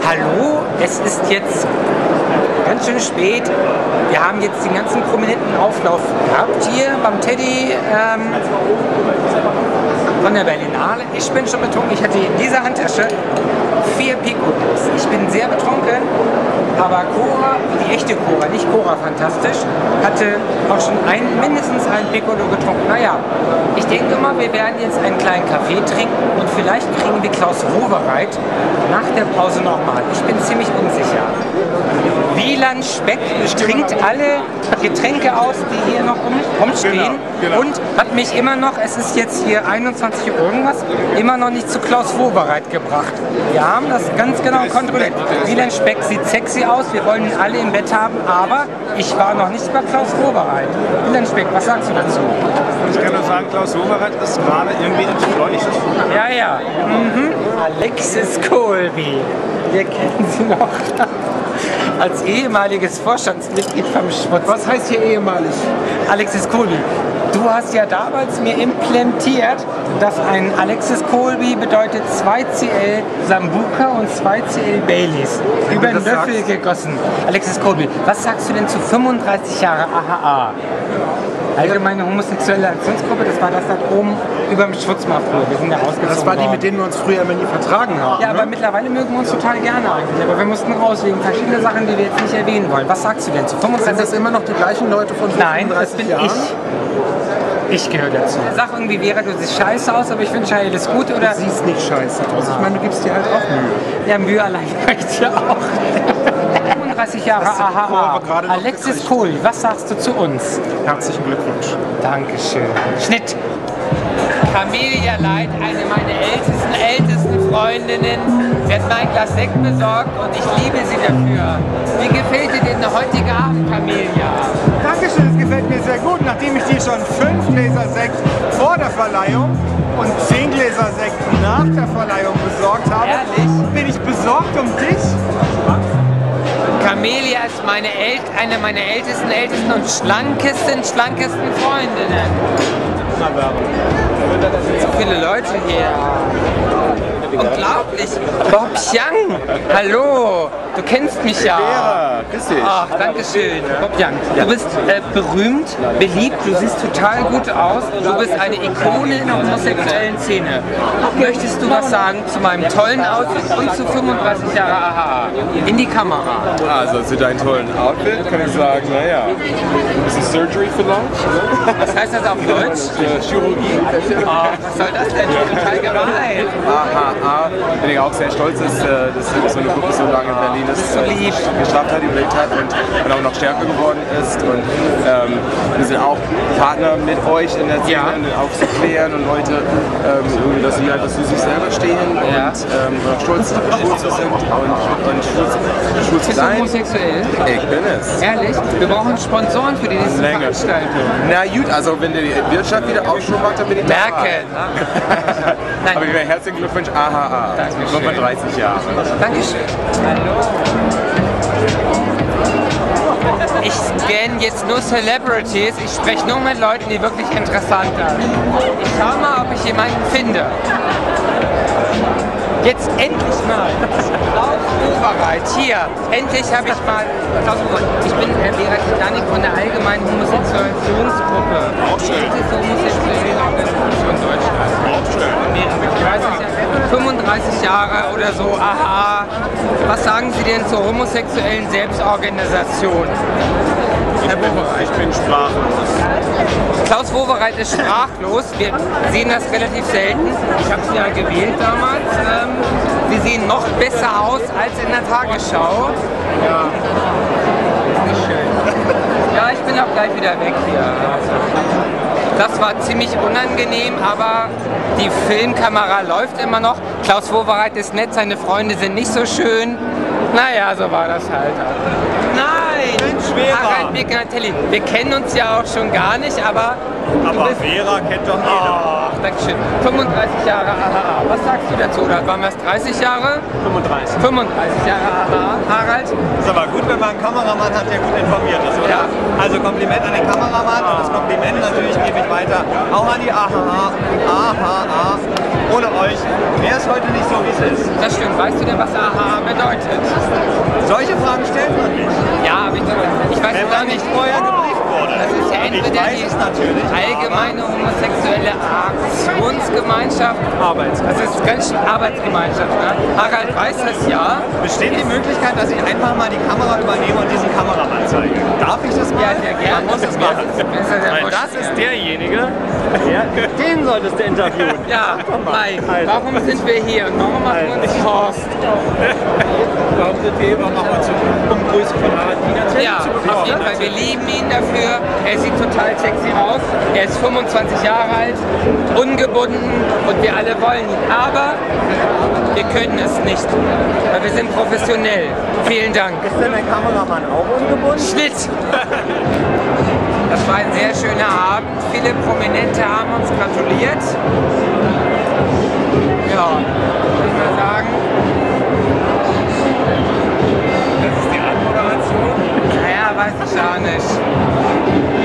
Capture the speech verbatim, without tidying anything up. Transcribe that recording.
Hallo, es ist jetzt ganz schön spät. Wir haben jetzt den ganzen prominenten Auflauf gehabt hier beim Teddy ähm, von der Berlinale. Ich bin schon betrunken. Ich hatte in dieser Handtasche vier Piccolos. Ich bin sehr betrunken, aber Cora, die echte Cora, nicht Cora fantastisch, hatte auch schon ein, mindestens ein Piccolo getrunken. Naja, ich denke mal, wir werden jetzt einen kleinen Kaffee trinken und vielleicht kriegen wir Klaus Wowereit nach der Pause nochmal. Ich bin ziemlich unsicher. Wieland Speck trinkt alle Getränke aus, die hier noch rum, rumstehen, genau, genau. Und hat mich immer noch, es ist jetzt hier einundzwanzig Uhr irgendwas, immer noch nicht zu Klaus Wowereit gebracht. Wir haben das ganz genau kontrolliert. Wieland Speck sieht sexy aus, wir wollen ihn alle im Bett haben, aber ich war noch nicht bei Klaus Wowereit. Wieland Speck, was sagst du dazu? Ich kann nur sagen, Klaus Wowereit ist gerade irgendwie entschleunigt. Ja, ja. Mhm. Alexis Colby, wir kennen sie noch als ehemaliges Vorstandsmitglied vom Schmutz. Was heißt hier ehemalig? Alexis Colby. Du hast ja damals mir implementiert, dass ein Alexis Colby bedeutet zwei C L Sambuca und zwei C L Baileys. Über den Löffel sagst. Gegossen. Alexis Colby, was sagst du denn zu fünfunddreißig Jahre A H A? Allgemeine homosexuelle Aktionsgruppe, das war das da oben über dem Schutzmafia. Wir sind ja rausgezogen. Das war die, worden. mit denen wir uns früher immer nie vertragen haben. Ja, ne? aber mittlerweile mögen wir uns total gerne eigentlich. Aber wir mussten raus wegen verschiedene Sachen, die wir jetzt nicht erwähnen wollen. Was sagst du denn zu fünfunddreißig? Sind das immer noch die gleichen Leute von Nein, fünfunddreißig das bin Jahren? ich. Ich gehöre dazu. Sag irgendwie, Vera, du siehst scheiße aus, aber ich finde Scheide ist gut, oder? Du siehst nicht scheiße aus. Ich meine, du gibst dir halt auch Mühe. Ja, Mühe allein reicht ja auch. fünfunddreißig Jahre A H A. Alexis Colby, was sagst du zu uns? Herzlichen Glückwunsch. Dankeschön. Schnitt. Camelia Light, eine meiner ältesten, ältesten Freundinnen. Sie hat mir ein Glas Sekt besorgt und ich liebe sie dafür. Wie gefällt dir denn der heutige Abend, Camelia? Dankeschön, es gefällt mir sehr gut. Nachdem ich dir schon fünf Gläser Sekt vor der Verleihung und zehn Gläser Sekt nach der Verleihung besorgt habe, Ehrlich? bin ich besorgt um dich. Camelia ist meine El eine meiner ältesten, ältesten und schlankesten, schlankesten Freundinnen. So viele Leute hier. Unglaublich. Bob Young. Hallo. Du kennst mich ja. Ja, grüß dich. Ach, danke schön. Bob Young. Du bist äh, berühmt, beliebt, du siehst total gut aus. Du bist eine Ikone in der homosexuellen Szene. Möchtest du was sagen zu meinem tollen Outfit und zu fünfunddreißig Jahre A H A? In die Kamera. Also zu deinem tollen Outfit kann ich sagen, naja, ein bisschen Surgery vielleicht. Was heißt das auf Deutsch? Äh, Chirurgie. Oh, was soll das denn? Total gemein. A H A, bin ich auch sehr stolz, dass, äh, dass so eine Gruppe so lange in Berlin ist, so lieb. geschafft hat, überlebt hat und, und auch noch stärker geworden ist. Und ähm, wir sind auch Partner mit euch in der Szene, ja. aufzuklären und Leute, ähm, dass sie einfach zu sich selber stehen und ja. ähm, stolz, stolz sind und, und stolz, stolz Bist du sein. homosexuell? Ich bin es. Ehrlich? Wir brauchen Sponsoren für die nächste Länger. Veranstaltung. Na gut, also wenn die Wirtschaft wieder Aufschwung macht, dann bin ich Merken. Nein. Aber herzlichen Glückwunsch A H A. Dankeschön. fünfunddreißig Jahre. Dankeschön. Hallo. Ich scanne jetzt nur Celebrities. Ich spreche nur mit Leuten, die wirklich interessant sind. Ich schau mal, ob ich jemanden finde. Jetzt endlich mal. Klaus Wowereit. Hier. Endlich habe ich mal. Klaus Wowereit. Ich bin Herr Vera Titanic von der Allgemeinen Homosexuationsgruppe. Die älteste homosexuelle Organisation Deutschlands. Ich weiß nicht, fünfunddreißig Jahre oder so. Aha. Was sagen Sie denn zur homosexuellen Selbstorganisation? Herr Wowereit. Ich bin sprachlos. Klaus Wowereit ist sprachlos. Wir sehen das relativ selten. Ich habe sie ja gewählt damals. Ähm, wir sehen noch besser aus als in der Tagesschau. Ja. Nicht schön. Ja, ich bin auch gleich wieder weg hier. Das war ziemlich unangenehm, aber die Filmkamera läuft immer noch. Klaus Wowereit ist nett, seine Freunde sind nicht so schön. Naja, so war das halt. Nein! Harald Mignatelli. Wir kennen uns ja auch schon gar nicht, aber... Aber Vera kennt doch jeder. Oh, Dankeschön. fünfunddreißig Jahre A H A. Was sagst du dazu? Oder waren wir es dreißig Jahre? fünfunddreißig. fünfunddreißig Jahre A H A. Harald? Ist aber gut, wenn man einen Kameramann hat, der gut informiert ist, oder? Ja. Also Kompliment an den Kameramann und das Kompliment natürlich gebe ich weiter auch an die A H A. A H A. Ohne euch wäre es heute nicht so, wie es ist. Das stimmt. Weißt du denn, was A H A bedeutet? Solche Fragen stellt man nicht. Ja, aber ich, ich weiß Wenn gar man nicht. nicht vorher gebrieft wurde. Das ist ja Ich entweder weiß die es natürlich. allgemeine homosexuelle Aktionsgemeinschaft. Das ist ganz schön Arbeitsgemeinschaft. Ne? Harald weiß das ja. Besteht die Möglichkeit, dass ich einfach mal die Kamera übernehme und diesen Kameramann zeige? Darf ich das mal? Ja, sehr gerne. Man muss es machen. Das ist ja sehr Weil das ist derjenige, der, den solltest du interviewen. Ja, Mike, Also. warum sind wir hier und warum machen wir uns Horst? Warum sind wir hier? Warum machen wir uns um Grüße von Harald Wiener Ja, auf jeden Fall, wir lieben ihn dafür. Er sieht total sexy aus. Er ist fünfundzwanzig Jahre alt, ungebunden und wir alle wollen ihn. Aber wir können es nicht, weil wir sind professionell. Vielen Dank. Ist denn der Kameramann auch ungebunden? Schnitt! Das war ein sehr schöner Abend. Viele Prominente haben uns gratuliert. Ja, würde ich mal sagen. Das ist die Anmoderation. Naja, weiß ich auch nicht.